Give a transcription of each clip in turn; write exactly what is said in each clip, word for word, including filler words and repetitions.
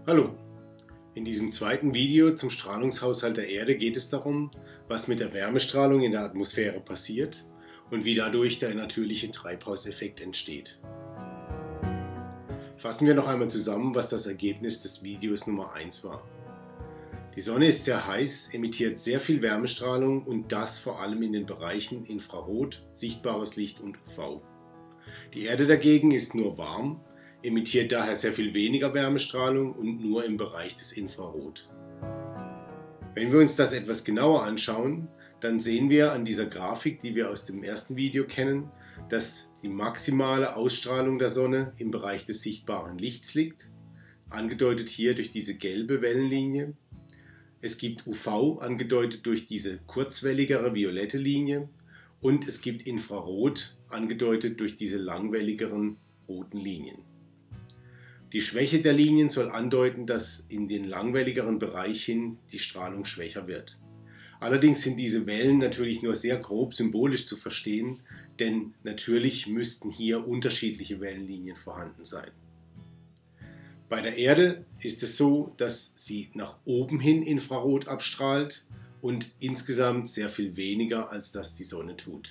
Hallo! In diesem zweiten Video zum Strahlungshaushalt der Erde geht es darum, was mit der Wärmestrahlung in der Atmosphäre passiert und wie dadurch der natürliche Treibhauseffekt entsteht. Fassen wir noch einmal zusammen, was das Ergebnis des Videos Nummer eins war. Die Sonne ist sehr heiß, emittiert sehr viel Wärmestrahlung und das vor allem in den Bereichen Infrarot, sichtbares Licht und U V. Die Erde dagegen ist nur warm, emittiert daher sehr viel weniger Wärmestrahlung und nur im Bereich des Infrarot. Wenn wir uns das etwas genauer anschauen, dann sehen wir an dieser Grafik, die wir aus dem ersten Video kennen, dass die maximale Ausstrahlung der Sonne im Bereich des sichtbaren Lichts liegt, angedeutet hier durch diese gelbe Wellenlinie. Es gibt U V, angedeutet durch diese kurzwelligere violette Linie, und es gibt Infrarot, angedeutet durch diese langwelligeren roten Linien. Die Schwäche der Linien soll andeuten, dass in den langwelligeren Bereich hin die Strahlung schwächer wird. Allerdings sind diese Wellen natürlich nur sehr grob symbolisch zu verstehen, denn natürlich müssten hier unterschiedliche Wellenlinien vorhanden sein. Bei der Erde ist es so, dass sie nach oben hin Infrarot abstrahlt und insgesamt sehr viel weniger, als das die Sonne tut.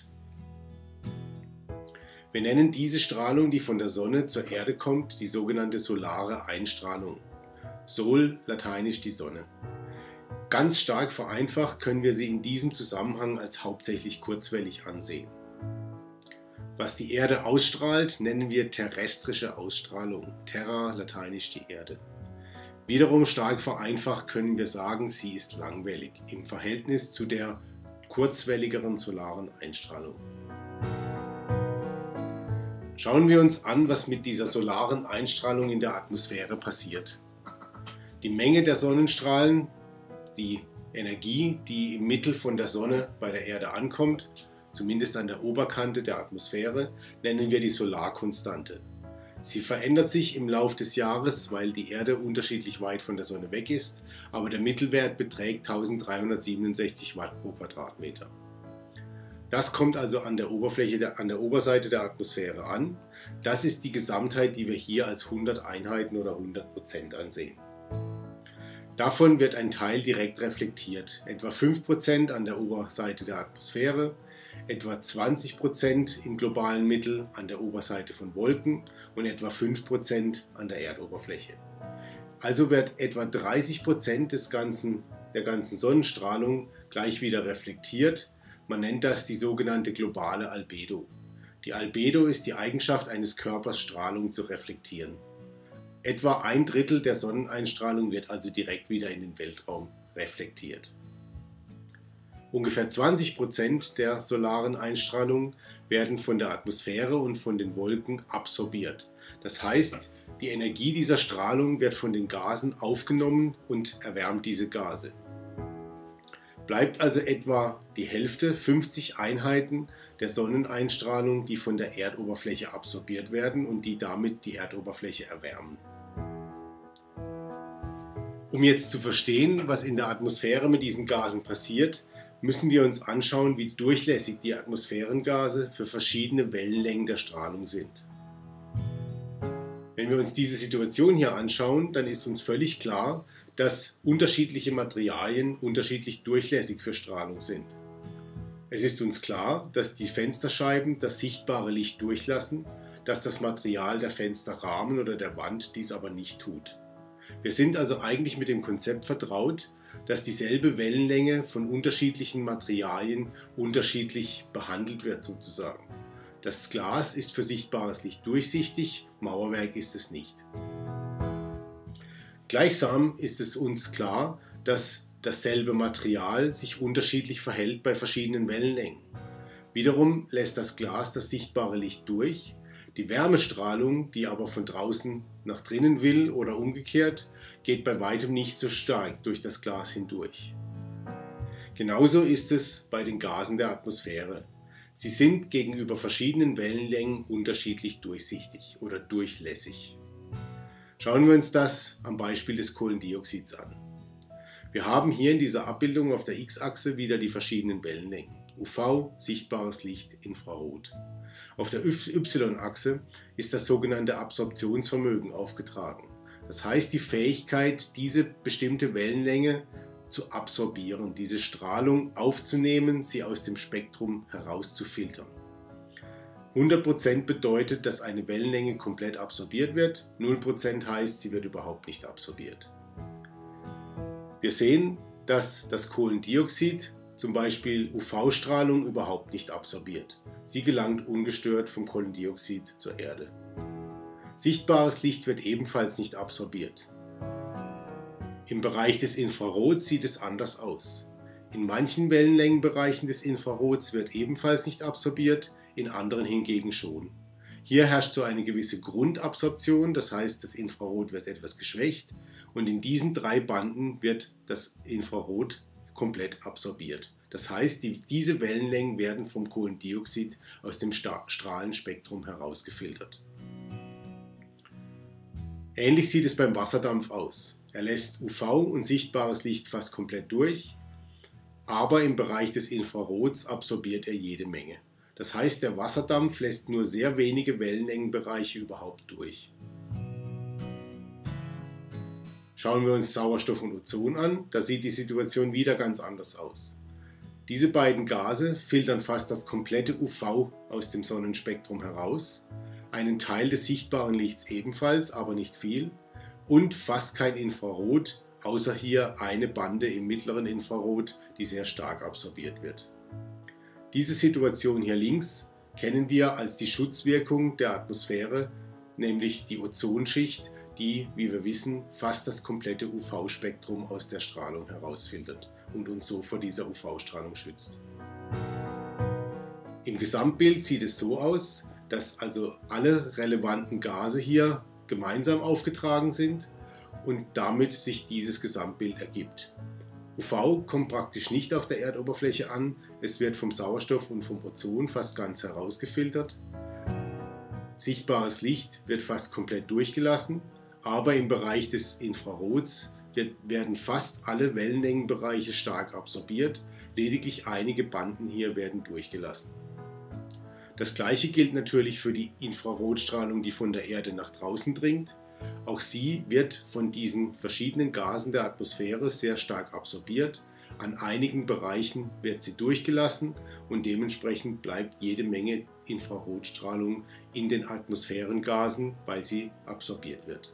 Wir nennen diese Strahlung, die von der Sonne zur Erde kommt, die sogenannte solare Einstrahlung. Sol, lateinisch die Sonne. Ganz stark vereinfacht können wir sie in diesem Zusammenhang als hauptsächlich kurzwellig ansehen. Was die Erde ausstrahlt, nennen wir terrestrische Ausstrahlung. Terra, lateinisch die Erde. Wiederum stark vereinfacht können wir sagen, sie ist langwellig im Verhältnis zu der kurzwelligeren solaren Einstrahlung. Schauen wir uns an, was mit dieser solaren Einstrahlung in der Atmosphäre passiert. Die Menge der Sonnenstrahlen, die Energie, die im Mittel von der Sonne bei der Erde ankommt, zumindest an der Oberkante der Atmosphäre, nennen wir die Solarkonstante. Sie verändert sich im Laufe des Jahres, weil die Erde unterschiedlich weit von der Sonne weg ist, aber der Mittelwert beträgt eintausenddreihundertsiebenundsechzig Watt pro Quadratmeter. Das kommt also an der Oberfläche, der, an der Oberseite der Atmosphäre an. Das ist die Gesamtheit, die wir hier als hundert Einheiten oder hundert Prozent ansehen. Davon wird ein Teil direkt reflektiert, etwa fünf Prozent an der Oberseite der Atmosphäre, etwa zwanzig Prozent im globalen Mittel an der Oberseite von Wolken und etwa fünf Prozent an der Erdoberfläche. Also wird etwa dreißig Prozent des ganzen, der ganzen Sonnenstrahlung gleich wieder reflektiert. Man nennt das die sogenannte globale Albedo. Die Albedo ist die Eigenschaft eines Körpers, Strahlung zu reflektieren. Etwa ein Drittel der Sonneneinstrahlung wird also direkt wieder in den Weltraum reflektiert. Ungefähr zwanzig Prozent der solaren Einstrahlung werden von der Atmosphäre und von den Wolken absorbiert. Das heißt, die Energie dieser Strahlung wird von den Gasen aufgenommen und erwärmt diese Gase. Bleibt also etwa die Hälfte, fünfzig Einheiten der Sonneneinstrahlung, die von der Erdoberfläche absorbiert werden und die damit die Erdoberfläche erwärmen. Um jetzt zu verstehen, was in der Atmosphäre mit diesen Gasen passiert, müssen wir uns anschauen, wie durchlässig die Atmosphärengase für verschiedene Wellenlängen der Strahlung sind. Wenn wir uns diese Situation hier anschauen, dann ist uns völlig klar, dass unterschiedliche Materialien unterschiedlich durchlässig für Strahlung sind. Es ist uns klar, dass die Fensterscheiben das sichtbare Licht durchlassen, dass das Material der Fensterrahmen oder der Wand dies aber nicht tut. Wir sind also eigentlich mit dem Konzept vertraut, dass dieselbe Wellenlänge von unterschiedlichen Materialien unterschiedlich behandelt wird sozusagen. Das Glas ist für sichtbares Licht durchsichtig, Mauerwerk ist es nicht. Gleichsam ist es uns klar, dass dasselbe Material sich unterschiedlich verhält bei verschiedenen Wellenlängen. Wiederum lässt das Glas das sichtbare Licht durch, die Wärmestrahlung, die aber von draußen nach drinnen will oder umgekehrt, geht bei weitem nicht so stark durch das Glas hindurch. Genauso ist es bei den Gasen der Atmosphäre. Sie sind gegenüber verschiedenen Wellenlängen unterschiedlich durchsichtig oder durchlässig. Schauen wir uns das am Beispiel des Kohlendioxids an. Wir haben hier in dieser Abbildung auf der X-Achse wieder die verschiedenen Wellenlängen. U V, sichtbares Licht, Infrarot. Auf der Y-Achse ist das sogenannte Absorptionsvermögen aufgetragen. Das heißt die Fähigkeit, diese bestimmte Wellenlänge zu absorbieren, diese Strahlung aufzunehmen, sie aus dem Spektrum herauszufiltern. hundert Prozent bedeutet, dass eine Wellenlänge komplett absorbiert wird, null Prozent heißt, sie wird überhaupt nicht absorbiert. Wir sehen, dass das Kohlendioxid zum Beispiel U V-Strahlung überhaupt nicht absorbiert. Sie gelangt ungestört vom Kohlendioxid zur Erde. Sichtbares Licht wird ebenfalls nicht absorbiert. Im Bereich des Infrarots sieht es anders aus. In manchen Wellenlängenbereichen des Infrarots wird ebenfalls nicht absorbiert, in anderen hingegen schon. Hier herrscht so eine gewisse Grundabsorption, das heißt, das Infrarot wird etwas geschwächt und in diesen drei Banden wird das Infrarot komplett absorbiert. Das heißt, die, diese Wellenlängen werden vom Kohlendioxid aus dem Strahlenspektrum herausgefiltert. Ähnlich sieht es beim Wasserdampf aus. Er lässt U V und sichtbares Licht fast komplett durch, aber im Bereich des Infrarots absorbiert er jede Menge. Das heißt, der Wasserdampf lässt nur sehr wenige Wellenlängenbereiche überhaupt durch. Schauen wir uns Sauerstoff und Ozon an, da sieht die Situation wieder ganz anders aus. Diese beiden Gase filtern fast das komplette U V aus dem Sonnenspektrum heraus, einen Teil des sichtbaren Lichts ebenfalls, aber nicht viel, und fast kein Infrarot, außer hier eine Bande im mittleren Infrarot, die sehr stark absorbiert wird. Diese Situation hier links kennen wir als die Schutzwirkung der Atmosphäre, nämlich die Ozonschicht, die, wie wir wissen, fast das komplette U V-Spektrum aus der Strahlung herausfiltert und uns so vor dieser U V-Strahlung schützt. Im Gesamtbild sieht es so aus, dass also alle relevanten Gase hier gemeinsam aufgetragen sind und damit sich dieses Gesamtbild ergibt. U V kommt praktisch nicht auf der Erdoberfläche an, es wird vom Sauerstoff und vom Ozon fast ganz herausgefiltert. Sichtbares Licht wird fast komplett durchgelassen, aber im Bereich des Infrarots wird, werden fast alle Wellenlängenbereiche stark absorbiert, lediglich einige Banden hier werden durchgelassen. Das gleiche gilt natürlich für die Infrarotstrahlung, die von der Erde nach draußen dringt. Auch sie wird von diesen verschiedenen Gasen der Atmosphäre sehr stark absorbiert. An einigen Bereichen wird sie durchgelassen und dementsprechend bleibt jede Menge Infrarotstrahlung in den Atmosphärengasen, weil sie absorbiert wird.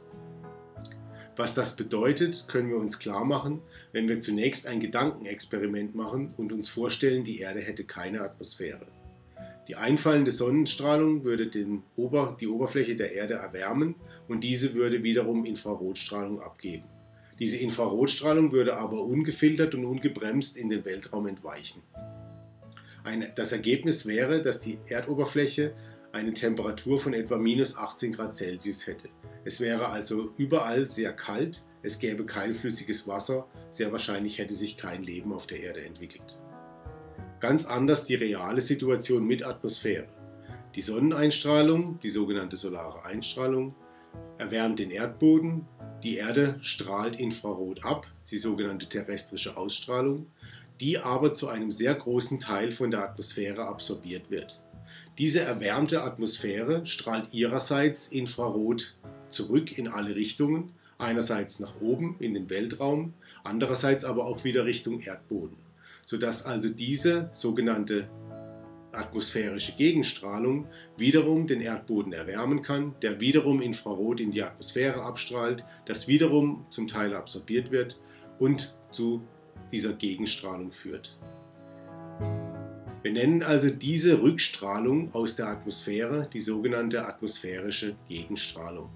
Was das bedeutet, können wir uns klar machen, wenn wir zunächst ein Gedankenexperiment machen und uns vorstellen, die Erde hätte keine Atmosphäre. Die einfallende Sonnenstrahlung würde den Ober, die Oberfläche der Erde erwärmen und diese würde wiederum Infrarotstrahlung abgeben. Diese Infrarotstrahlung würde aber ungefiltert und ungebremst in den Weltraum entweichen. Eine, das Ergebnis wäre, dass die Erdoberfläche eine Temperatur von etwa minus achtzehn Grad Celsius hätte. Es wäre also überall sehr kalt, es gäbe kein flüssiges Wasser, sehr wahrscheinlich hätte sich kein Leben auf der Erde entwickelt. Ganz anders die reale Situation mit Atmosphäre. Die Sonneneinstrahlung, die sogenannte solare Einstrahlung, erwärmt den Erdboden, die Erde strahlt Infrarot ab, die sogenannte terrestrische Ausstrahlung, die aber zu einem sehr großen Teil von der Atmosphäre absorbiert wird. Diese erwärmte Atmosphäre strahlt ihrerseits Infrarot zurück in alle Richtungen, einerseits nach oben in den Weltraum, andererseits aber auch wieder Richtung Erdboden, sodass also diese sogenannte atmosphärische Gegenstrahlung wiederum den Erdboden erwärmen kann, der wiederum Infrarot in die Atmosphäre abstrahlt, das wiederum zum Teil absorbiert wird und zu dieser Gegenstrahlung führt. Wir nennen also diese Rückstrahlung aus der Atmosphäre die sogenannte atmosphärische Gegenstrahlung.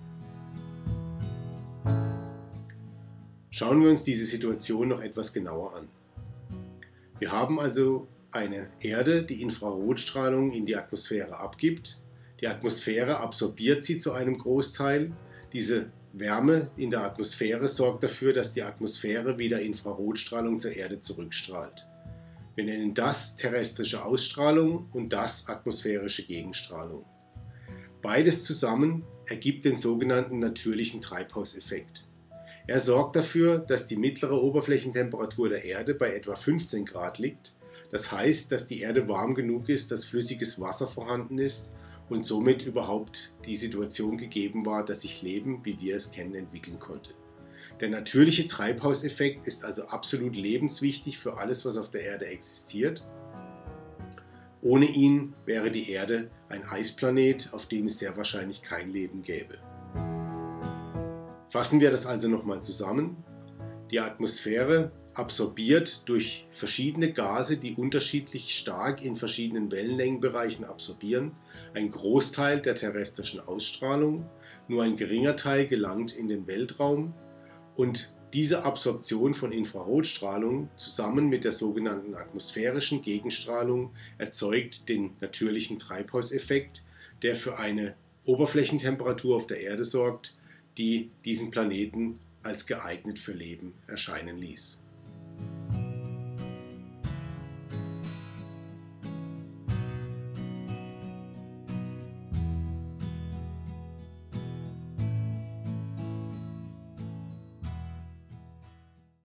Schauen wir uns diese Situation noch etwas genauer an. Wir haben also eine Erde, die Infrarotstrahlung in die Atmosphäre abgibt. Die Atmosphäre absorbiert sie zu einem Großteil. Diese Wärme in der Atmosphäre sorgt dafür, dass die Atmosphäre wieder Infrarotstrahlung zur Erde zurückstrahlt. Wir nennen das terrestrische Ausstrahlung und das atmosphärische Gegenstrahlung. Beides zusammen ergibt den sogenannten natürlichen Treibhauseffekt. Er sorgt dafür, dass die mittlere Oberflächentemperatur der Erde bei etwa fünfzehn Grad liegt. Das heißt, dass die Erde warm genug ist, dass flüssiges Wasser vorhanden ist und somit überhaupt die Situation gegeben war, dass sich Leben, wie wir es kennen, entwickeln konnte. Der natürliche Treibhauseffekt ist also absolut lebenswichtig für alles, was auf der Erde existiert. Ohne ihn wäre die Erde ein Eisplanet, auf dem es sehr wahrscheinlich kein Leben gäbe. Fassen wir das also nochmal zusammen. Die Atmosphäre absorbiert durch verschiedene Gase, die unterschiedlich stark in verschiedenen Wellenlängenbereichen absorbieren, einen Großteil der terrestrischen Ausstrahlung, nur ein geringer Teil gelangt in den Weltraum und diese Absorption von Infrarotstrahlung zusammen mit der sogenannten atmosphärischen Gegenstrahlung erzeugt den natürlichen Treibhauseffekt, der für eine Oberflächentemperatur auf der Erde sorgt, die diesen Planeten als geeignet für Leben erscheinen ließ.